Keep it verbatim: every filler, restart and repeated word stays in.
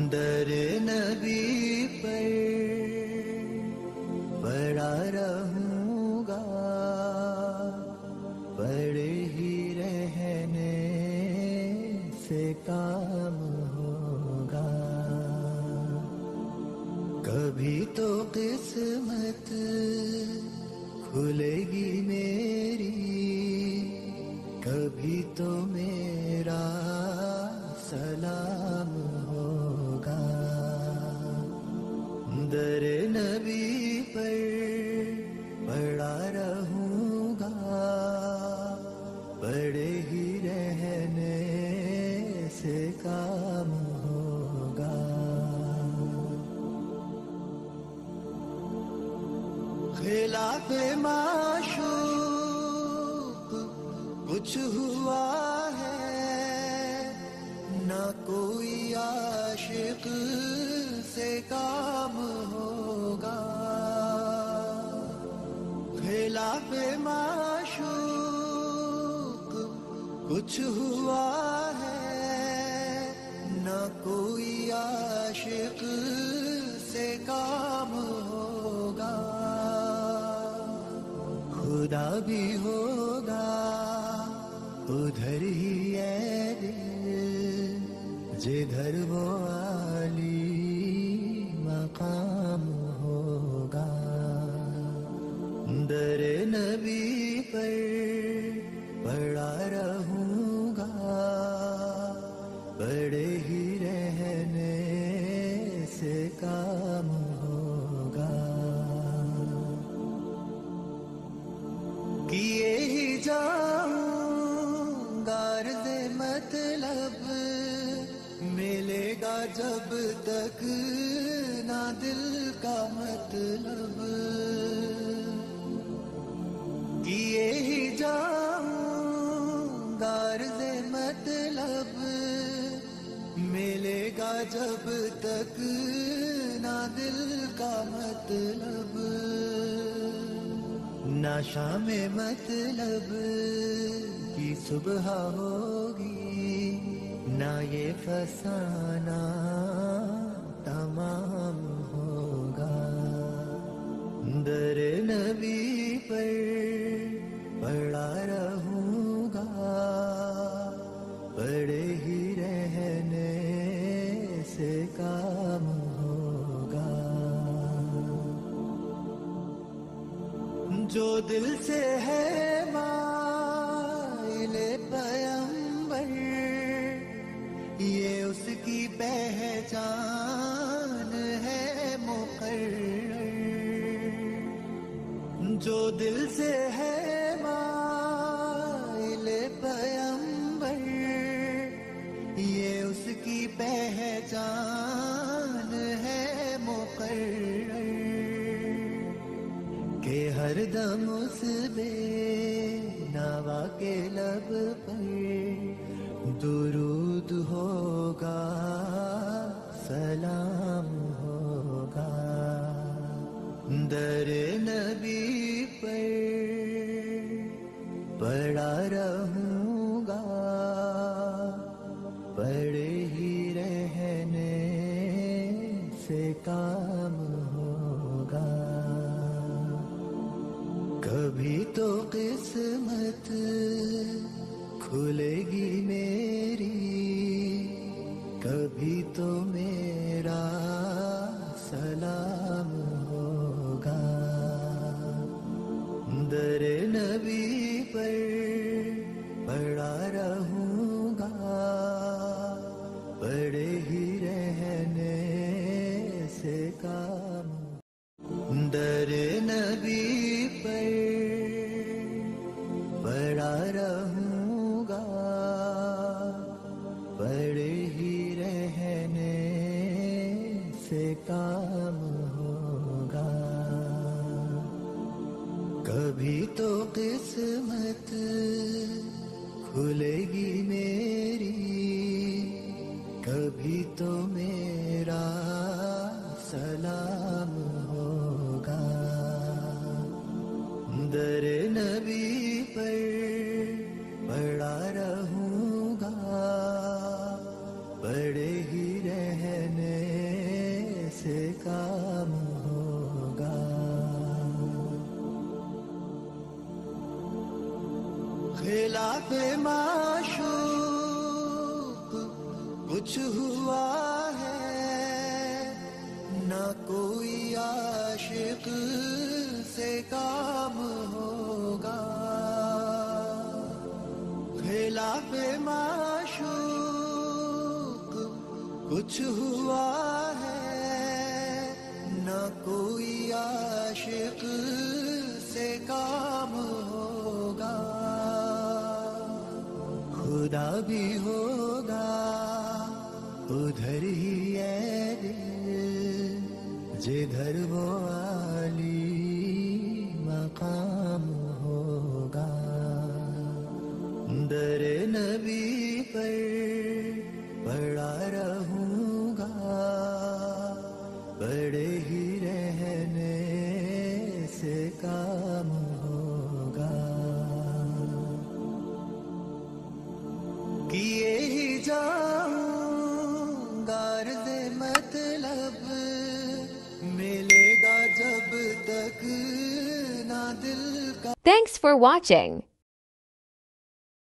در نبی پر پڑا رہوں گا، پڑے ہی رہنے سے کام ہوگا. کبھی تو قسمت کھلے گی میری، کبھی تو میرا سلام ہوگا. در نبی پر پڑا رہوں گا، پڑے ہی رہنے سے کام ہوگا. خلاف معشوق کچھ ہوا ہے، نہ کوئی عاشق سے کام ہوگا. خلاف معشوق کچھ ہوا ہے، نہ کوئی عاشق سے کام ہوگا. خدا بھی ہوگا ادھر ہی ہے دل، جدھر وہ عالی مقام ہوگا. در نبی پر پڑا رہوں گا، پڑے ہی رہنے سے کام ہوگا. کیے ہی جاؤں غرض مطلب، ملے گا جب تک نہ دل کا مطلب. کیے ہی جاؤں غرض مطلب، ملے گا جب تک نہ دل کا مطلب. نہ شام مطلب کی صبح ہوگی، نہ یہ فسانہ تمام ہوگا. در نبی پر پڑا رہوں گا، پڑے ہی رہنے سے کام ہوگا. جو دل سے ہے مائل پیمبر، یہ اس کی پہچان ہے مقرر. جو دل سے ہے مائل پیمبر، یہ اس کی پہچان ہے مقرر. کہ ہر دم اس بے نوا کے لب پر درود ہوگا، سلام ہوگا. در نبی پر پڑا رہوں گا، پڑے ہی رہنے سے کام ہوگا. کبھی تو قسمت کھلے گی میری، کبھی تو میرا سلام ہوگا. در نبی پر پڑا رہوں گا، پڑے ہی رہنے سے کام. در نبی پر پڑا رہوں گا، پڑے ہی رہنے سے کام ہوگا. کبھی تو قسمت کھلے گی میری، کبھی تو میرا سلام ہوگا. در نبی پر پڑا رہوں گا، پڑے ہی رہنے से काम होगा। खिलाफ माशूक कुछ हुआ ना कोई आशिक से काम होगा। खिलाफ माशूक कुछ हुआ है ना कोई आशिक से काम होगा। खुदा भी होगा उधर ही है जिधर वो आली मकाम होगा। दर नबी पर पड़ा रहूंगा बड़े ही रहने से काम होगा। किए ही जाऊंगा अर्ज़े मतलब मिलेगा जब तक ना दिल का। Thanks for watching.